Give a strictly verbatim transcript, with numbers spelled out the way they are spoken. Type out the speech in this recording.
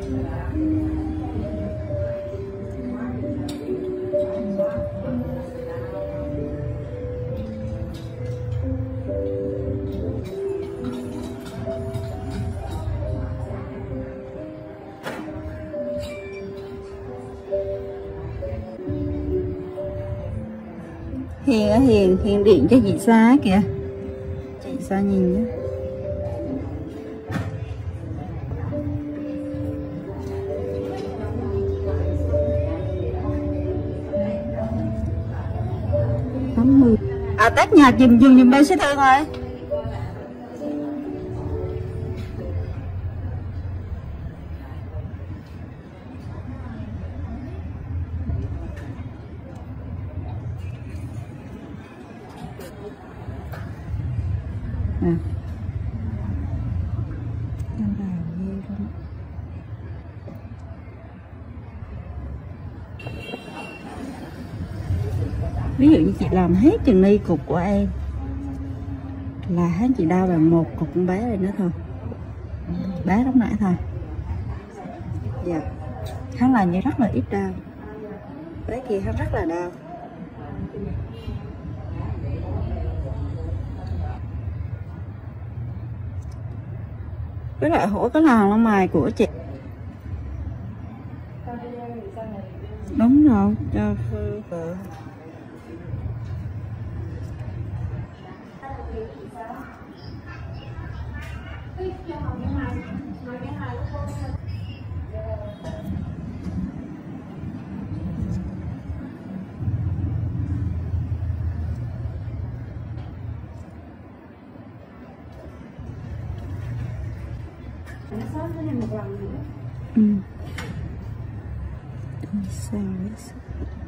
Hiền á, Hiền, Hiền điện cho chị Sa kìa. Chị Sa nhìn nhé. tám mươi. À, tắt nhạc dùm dùm dùm bên sẽ thương ơi. À. Ví dụ như chị làm hết chừng ni cục của em là hết chị đau bằng một cục con bé này nữa thôi, bé lúc nãy thôi. Dạ, hắn là như rất là ít đau, bé kia hắn rất là đau. Với lại hổ cái làn lông mày của chị. Đúng rồi, cho vợ. Ừ. Sao đấy?